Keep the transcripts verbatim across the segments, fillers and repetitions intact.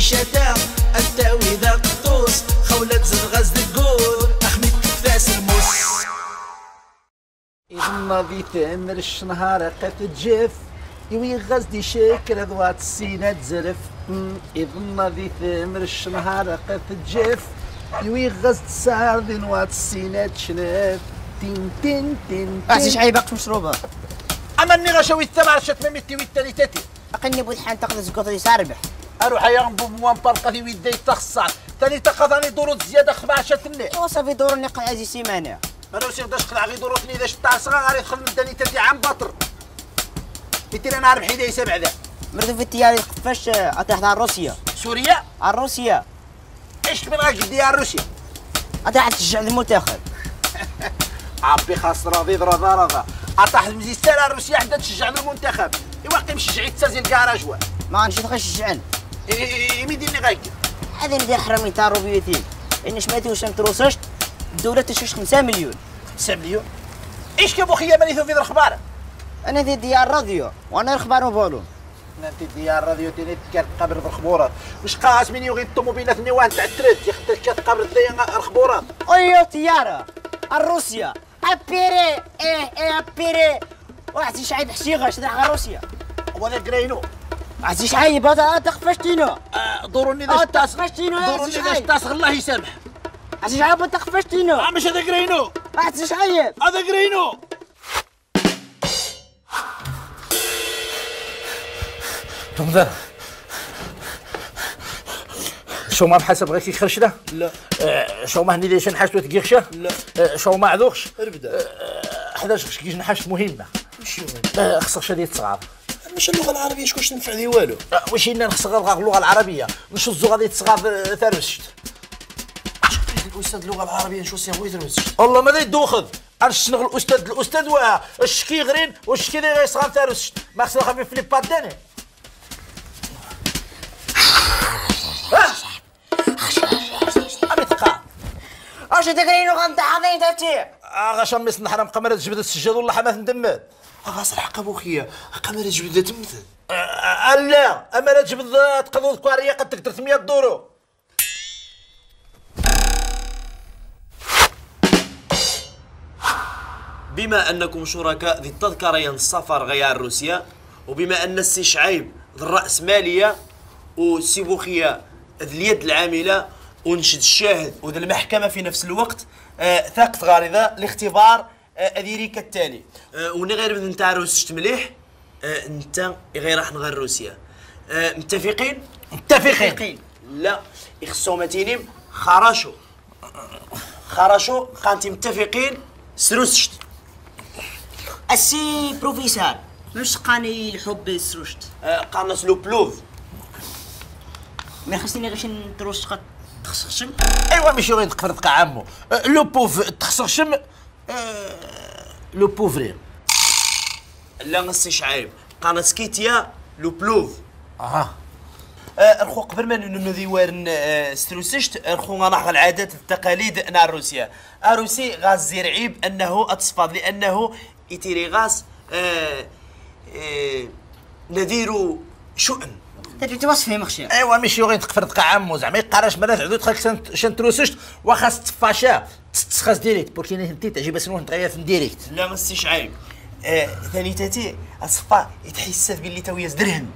شتا التاوي ذا قطوس خولة زد غاز القور أحمد كفاس الموس إذا ناضي تامر الشنهار قات جف يوي غزدي شاكر ذوات السينات زرف. إذا ناضي تامر الشنهار قات جف يوي غزد السعر ذي نوات السينات شناف تين تين تين أحسن شحال باقي مشروبة أما اني غشوي الثمار شتممتي ويتالي تاتي أقني بود حان تقضي زكوطي ساربح اروح يا ربو موان برقه في يدي تخصع ثاني تقضاني دورو زياده خمعشه الني وصافي دور نقع هذه سيمانه انا وسير داش قلع غي دورتني اذا شتا صغار غادي يدخل مداني تاتي عام باطر قلت انا نهار بحيده يسبع ذا مرضو في التيار كيفاش اطيح على روسيا سوريا على روسيا ايش من غاك ديال روسيا اطيح تشجع المنتخب عبي خاص راضي ضرا راضا اطاح المزيستان على روسيا حتى تشجع المنتخب ايوا مشجعي تسازي الكراجوا ما نشوف غير شجعن ميديني غايك هذا ندير حرامي تاع روبيتين ان شماتي واش نتروسشت الدوله تشوش خمسة مليون خمسة مليون ايش كابو خيا ماني في الاخبار انا في ديال الراديو وانا الاخبار مبالون انت ديال الراديو تيني كتقابل بالخبورات واش قاسمين يوغي الطوموبيلات نيوان تاع التريد يا اختي كتقابل ذي الخبورات ايوا طياره الروسيا ابيري ايه ايه ابيري واحد شعيب حشيغه شد على روسيا وهذا كرينو عزيز شعيب هذا تخفشتينو ضروني ذا شتاس تخفشتينو ضروني ذا شتاس الله يسامح عزيز شعيب تخفشتينو اه مش هذا كرينو عزيز شعيب هذا كرينو رمضان شو ما بحسب غير كي خرشنا؟ لا آه شو ما هني ليش نحشتو تقيخشه؟ لا آه شو ما عذوخش؟ ابدا آه حداش خش كيش نحشت مهمة ماشي آه خصك شديد صغار مش اللغه العربيه شكون تنفع لي والو آه واش هنا نخصك اللغة العربية نشوزو غادي تصغار ثربشت الاستاذ اللغه العربيه نشوف سي بغيت نمسك والله ما يدوخذ انا شنغ الاستاذ الاستاذ واه الشكي غرين والشكي اللي غيصغر ثربشت ما خصنا خفيف في لي باداني اش تقرينو غنطا حاضين تاتي اغا شمس نحرم قمرة جبدة السجاد ولا حماة ندمت اغا صراحه ابو خويا قمر جبده تمثل لا اما لا جبد تقضوا كواريه قد تقدر ثمانية دورو بما انكم شركاء ذي التذكرين السفر غيار روسيا وبما ان السي شعيب ذي الرأسمالية وسي بوخيا ذي اليد العاملة ونشد الشاهد وذي المحكمة في نفس الوقت آه ثاقت غارضة الاختبار أديري آه كالتالي آه وني غير بذن نتاع روسيا مليح آه انت غير راح نغير روسيا آه متفقين؟ متفقين لا إخصومتينيم خراشو خراشو قانتي متفقين سروسشت السي بروفيسور مش قاني الحب سروشت آه قانس لو بلوف ما خصني غير نتروش قد تخسرشم ايوا ماشي غير تقفر تقع عمو لو بوف تخسرشم لو بوفري لا نسي شعيب قانس كيتيا لو بلوف اها الخو قبل ما نذي وارن ستروسشت الخو غنحضر العادات التقاليد نا روسيا روسي غاز زير عيب انه اتصفاد لانه يتيري غاز آه آه نديرو شؤم تجي توصفي مخشي ايوا ماشي غير تقفر تقع عمو زعما يقراش مرات عدو تخلك شن تروسشت وخاص تفاشا تسخاس ديريكت بوركي انت تعجب سنو نتغير في ديريكت لا ما نسيش عيب آه ثاني تاتي اصفا يتحسف باللي تويا درهم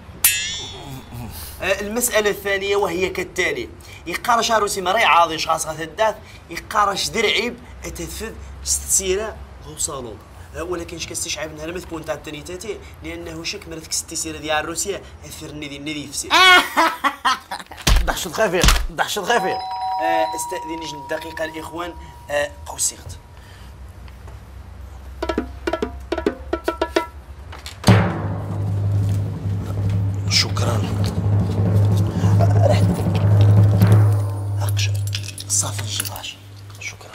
المسألة الثانية وهي كالتالي يقارش روسي مري عاضي شخاص غتدات يقارش درعيب اتثفذ ستسيرة غو صالون ولكن شكستي شعيب نهار ما تكون تاع التانيتاتي لانه شك مرات كستي سيرة ديال روسيا اثر ندي الندي فسي ضحشت خفيف ضحشت خفيف استأذن جن دقيقة الاخوان قوسيغت شكرا رحت اقشع صافي الجراج شكرا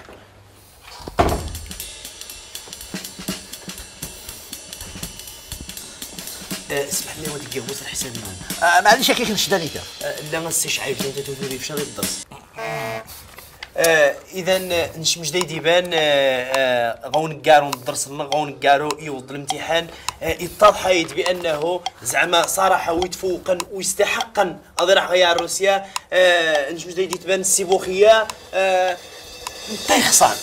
أه اسمح لي ودي قوس الحساب أه معليش كيف نشد انيتا أه لا ما نسيش عيب انت تثوري في شغل الدرس أه آه اذا نشمش داي ديبان آه غون كارو ندرس لنا غون كارو يوض الامتحان آه يتضح بانه زعما صراحه ويتفوقا ويستحقا اضرح غيار روسيا آه نشمش داي تبان السيبوخيه آه تيخسر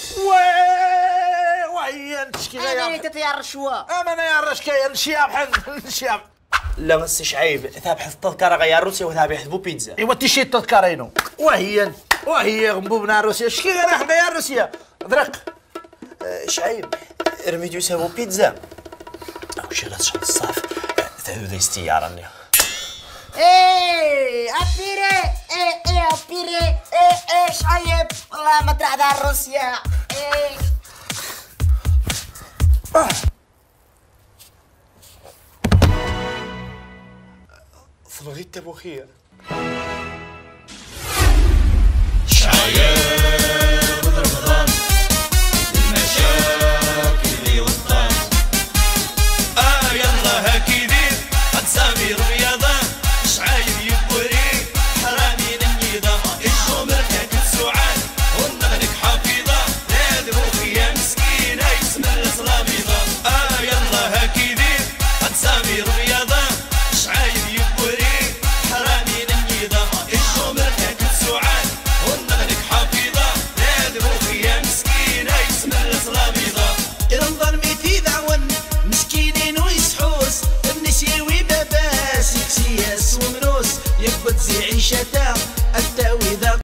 وهي نشكي انا تطير الرشوه انا يا رشكايه نشياب حد نشياب لا بس شعيب ذهب حث التذكره غيار روسيا وذهب يحذبوا بيتزا ايوا تيشي التذكرينو وهي وهي غنبوبنا روسيا شكي غير حدا يا روسيا درك آه شعيب رميتو يساووا بيتزا او شي لا تشرب الصاف ثلاث ديستي راني ايه ابيري ايه ايه ابيري ايه ايه شعيب والله ما ترعد على روسيا ايه صبغي التبوخيه شعيب رمضان المشاكل اللي وطان اه يلا هكذا قد سامي رياضه شعايب يبوري حرامي نيضه الجمر كانت سعاد والنغلك حفيظه نادمو فيها مسكينه يسمى الاسلاميضه اه يلا هكذا قد سامي رياضه شعايب يبوري حرامي نيضه الجمر كانت سعاد والنغلك حفيظه نادمو فيها مسكينه يسمى الاسلاميضه رمضان ميتي دعون مسكينين ويسحوس النسيوي باباس يكسياس ومنوس يقبض زي عيشته